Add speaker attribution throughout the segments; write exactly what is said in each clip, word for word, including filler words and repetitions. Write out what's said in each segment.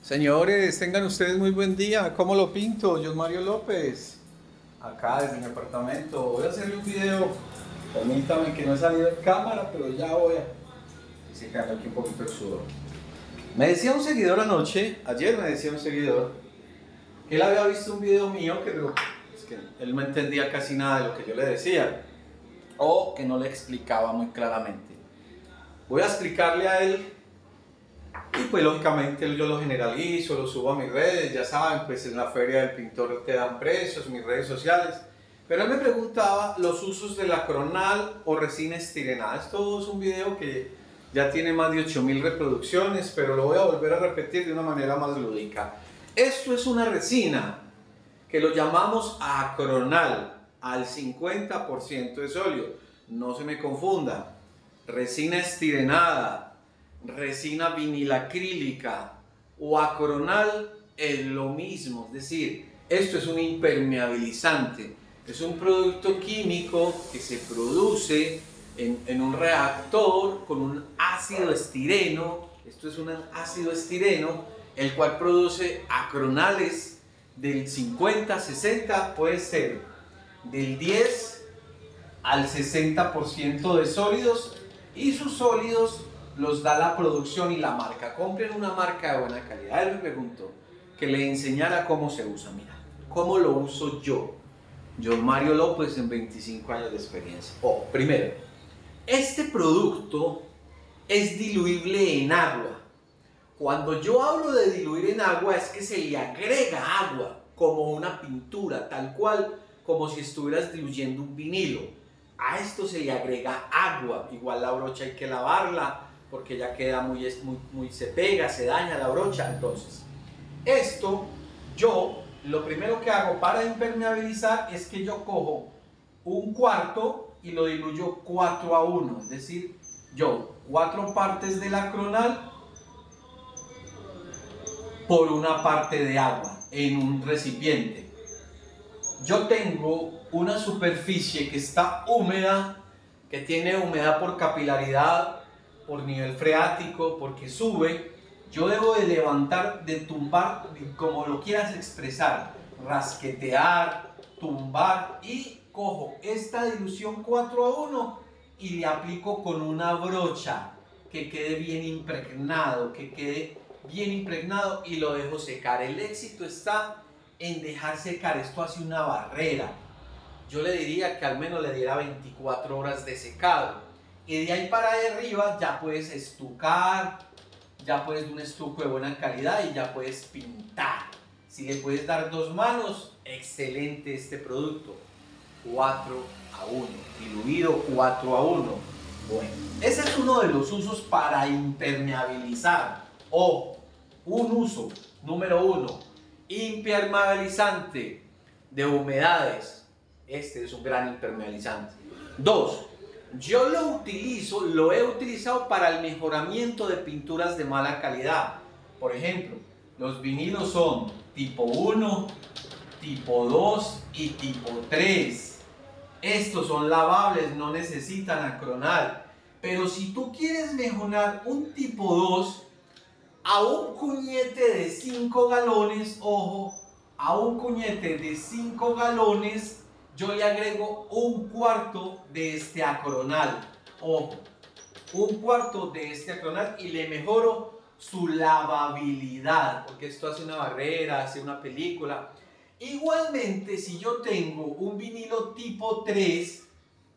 Speaker 1: Señores, tengan ustedes muy buen día. ¿Cómo lo pinto? Yo, Mario López, acá desde mi apartamento. Voy a hacerle un video. Permítame que no he salido de cámara, pero ya voy a... Y se cae aquí un poquito el sudor. Me decía un seguidor anoche, ayer me decía un seguidor, que él había visto un video mío que, pero, es que él no entendía casi nada de lo que yo le decía, o que no le explicaba muy claramente. Voy a explicarle a él. Y pues lógicamente yo lo generalizo, lo subo a mis redes, ya saben, pues en la feria del pintor te dan precios, mis redes sociales. Pero él me preguntaba los usos de la Cronal o resina estirenada. Esto es un video que ya tiene más de ocho mil reproducciones, pero lo voy a volver a repetir de una manera más lúdica. Esto es una resina que lo llamamos acronal, al cincuenta por ciento de sólido. No se me confunda, resina estirenada, resina vinilacrílica o acronal es lo mismo, es decir, esto es un impermeabilizante, es un producto químico que se produce en, en un reactor con un ácido estireno. Esto es un ácido estireno el cual produce acronales del cincuenta, sesenta, puede ser del diez al sesenta por ciento de sólidos, y sus sólidos los da la producción y la marca. Compren una marca de buena calidad. Él me preguntó que le enseñara cómo se usa. Mira, cómo lo uso yo. Yo, Mario López, en veinticinco años de experiencia. Oh, primero, este producto es diluible en agua. Cuando yo hablo de diluir en agua es que se le agrega agua, como una pintura, tal cual como si estuvieras diluyendo un vinilo. A esto se le agrega agua. Igual la brocha hay que lavarla, porque ya queda muy, muy, muy, se pega, se daña la brocha. Entonces, esto, yo, lo primero que hago para impermeabilizar es que yo cojo un cuarto y lo diluyo cuatro a uno, es decir, yo, cuatro partes de la acronal por una parte de agua en un recipiente. Yo tengo una superficie que está húmeda, que tiene humedad por capilaridad, por nivel freático, porque sube. Yo debo de levantar, de tumbar, como lo quieras expresar, rasquetear, tumbar, y cojo esta dilución cuatro a uno y le aplico con una brocha que quede bien impregnado, que quede bien impregnado, y lo dejo secar. El éxito está en dejar secar. Esto hace una barrera. Yo le diría que al menos le diera veinticuatro horas de secado. Y de ahí para arriba ya puedes estucar, ya puedes dar un estuco de buena calidad y ya puedes pintar. Si le puedes dar dos manos, excelente este producto. cuatro a uno, diluido cuatro a uno. Bueno, ese es uno de los usos para impermeabilizar. O un uso número uno, impermeabilizante de humedades. Este es un gran impermeabilizante. Dos, yo lo utilizo, lo he utilizado para el mejoramiento de pinturas de mala calidad. Por ejemplo, los vinilos son tipo uno, tipo dos y tipo tres. Estos son lavables, no necesitan acronal. Pero si tú quieres mejorar un tipo dos, a un cuñete de cinco galones, ojo, a un cuñete de cinco galones, yo le agrego un cuarto de este acronal. Ojo, un cuarto de este acronal, y le mejoro su lavabilidad, porque esto hace una barrera, hace una película. Igualmente, si yo tengo un vinilo tipo tres,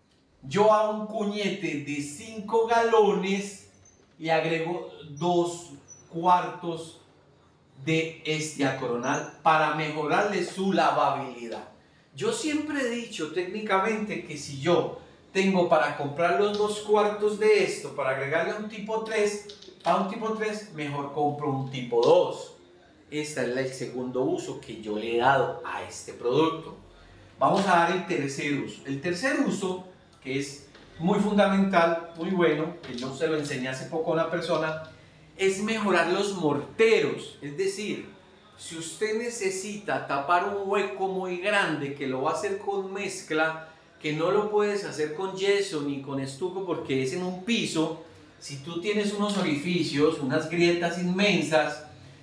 Speaker 1: yo a un cuñete de cinco galones le agrego dos cuartos de este acronal para mejorarle su lavabilidad. Yo siempre he dicho técnicamente que si yo tengo para comprar los dos cuartos de esto para agregarle un tipo tres, a un tipo tres mejor compro un tipo dos. Este es el segundo uso que yo le he dado a este producto. Vamos a dar el tercer uso. El tercer uso, que es muy fundamental, muy bueno, que yo se lo enseñé hace poco a una persona, es mejorar los morteros. Es decir, si usted necesita tapar un hueco muy grande, que lo va a hacer con mezcla, que no lo puedes hacer con yeso ni con estuco porque es en un piso, si tú tienes unos orificios, unas grietas inmensas,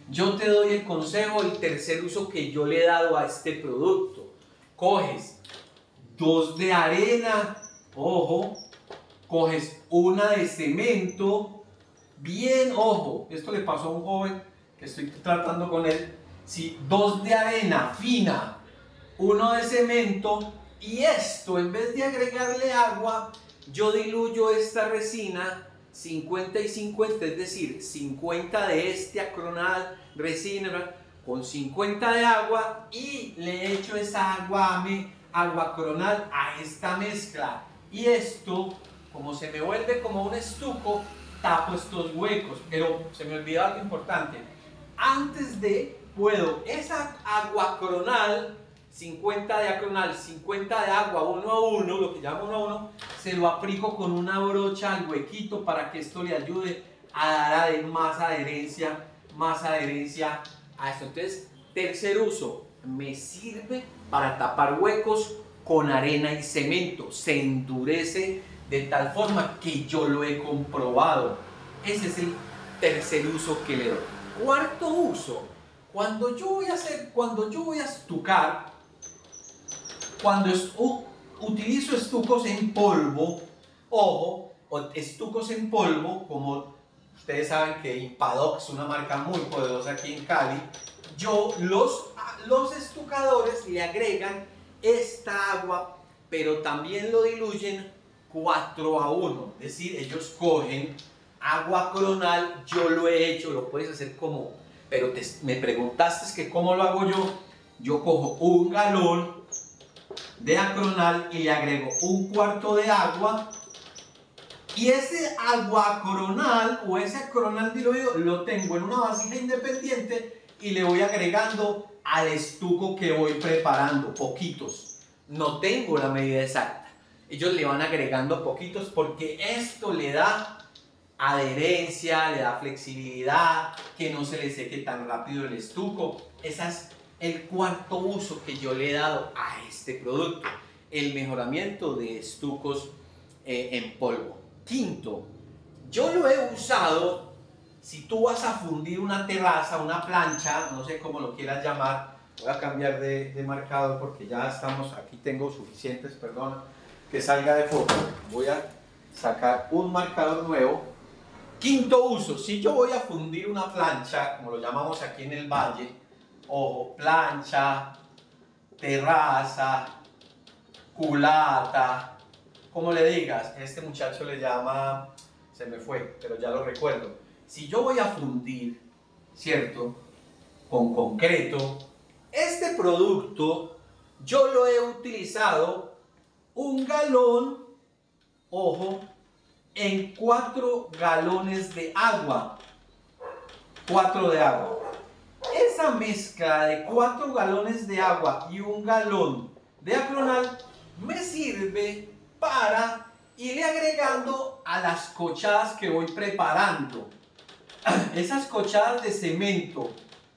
Speaker 2: Yo te doy el consejo, el tercer uso que yo le he dado a este producto. Coges dos de arena, ojo, coges una de cemento, bien, ojo, esto le pasó a un joven que estoy tratando con él, sí, dos de arena fina, uno de cemento, y esto, en vez de agregarle agua, yo diluyo esta resina cincuenta y cincuenta, es decir, cincuenta de este acronal, resina, con cincuenta de agua, y le echo esa agua, agua acronal a esta mezcla, y esto, como se me vuelve como un estuco, tapo estos huecos. Pero se me olvidó algo importante, antes de, puedo esa agua acronal, cincuenta de acronal, cincuenta de agua, uno a uno, lo que llamo uno a uno, se lo aplico con una brocha al huequito para que esto le ayude a dar más adherencia, más adherencia a esto. Entonces, tercer uso, me sirve para tapar huecos con arena y cemento, se endurece de tal forma que yo lo he comprobado. Ese es el tercer uso que le doy. Cuarto uso, cuando yo voy a hacer, cuando yo voy a estucar, cuando es, uh, utilizo estucos en polvo, ojo, estucos en polvo, como ustedes saben que Impadoc es una marca muy poderosa aquí en Cali, yo, los, los estucadores le agregan esta agua, pero también lo diluyen cuatro a uno, es decir, ellos cogen agua acronal, yo lo he hecho, lo puedes hacer como, pero te, me preguntaste que cómo lo hago yo, yo cojo un galón de acronal y le agrego un cuarto de agua, y ese agua acronal o ese acronal diluido lo tengo en una vasija independiente y le voy agregando al estuco que voy preparando, poquitos, no tengo la medida exacta, ellos le van agregando poquitos porque esto le da adherencia, le da flexibilidad, que no se le seque tan rápido el estuco. Ese es el cuarto uso que yo le he dado a este producto, el mejoramiento de estucos eh, en polvo. Quinto, yo lo he usado, si tú vas a fundir una terraza, una plancha, no sé cómo lo quieras llamar, voy a cambiar de, de marcador porque ya estamos, aquí tengo suficientes, perdona, que salga de foco, voy a sacar un marcador nuevo. Quinto uso, si yo voy a fundir una plancha, como lo llamamos aquí en el valle, ojo, plancha, terraza, culata, como le digas, este muchacho le llama, se me fue, pero ya lo recuerdo. Si yo voy a fundir, ¿cierto?, con concreto, este producto yo lo he utilizado un galón, ojo, en cuatro galones de agua, cuatro de agua. Esa mezcla de cuatro galones de agua y un galón de acronal me sirve para irle agregando a las cochadas que voy preparando. Esas cochadas de cemento,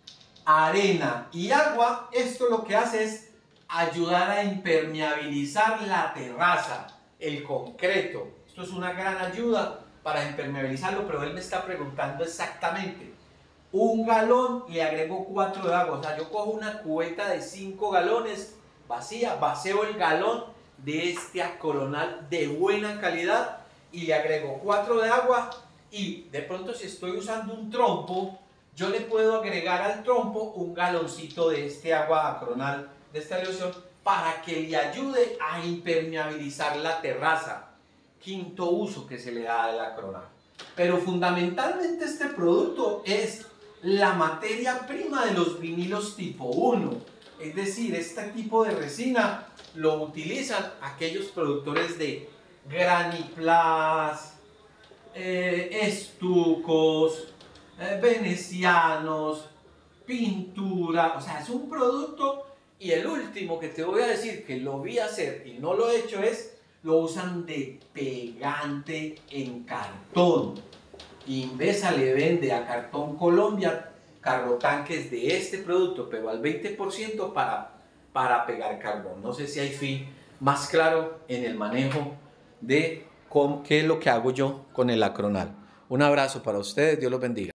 Speaker 2: arena y agua, esto lo que hace es ayudar a impermeabilizar la terraza, el concreto. Esto es una gran ayuda para impermeabilizarlo, pero él me está preguntando exactamente. Un galón le agrego cuatro de agua, o sea, yo cojo una cubeta de cinco galones vacía, vacío el galón de este acronal de buena calidad y le agrego cuatro de agua, y de pronto si estoy usando un trompo, yo le puedo agregar al trompo un galoncito de este agua acronal, de esta ilusión, para que le ayude a impermeabilizar la terraza. Quinto uso que se le da al acronal. Pero fundamentalmente este producto es la materia prima de los vinilos tipo uno. Es decir, este tipo de resina lo utilizan aquellos productores de Graniplas, eh, estucos, eh, venecianos, pintura. O sea, es un producto. Y el último que te voy a decir que lo vi hacer y no lo he hecho es, lo usan de pegante en cartón. Invesa le vende a Cartón Colombia carrotanques de este producto, pero al veinte por ciento para, para pegar carbón. No sé si hay fin más claro en el manejo de cómo, qué es lo que hago yo con el acronal. Un abrazo para ustedes, Dios los bendiga.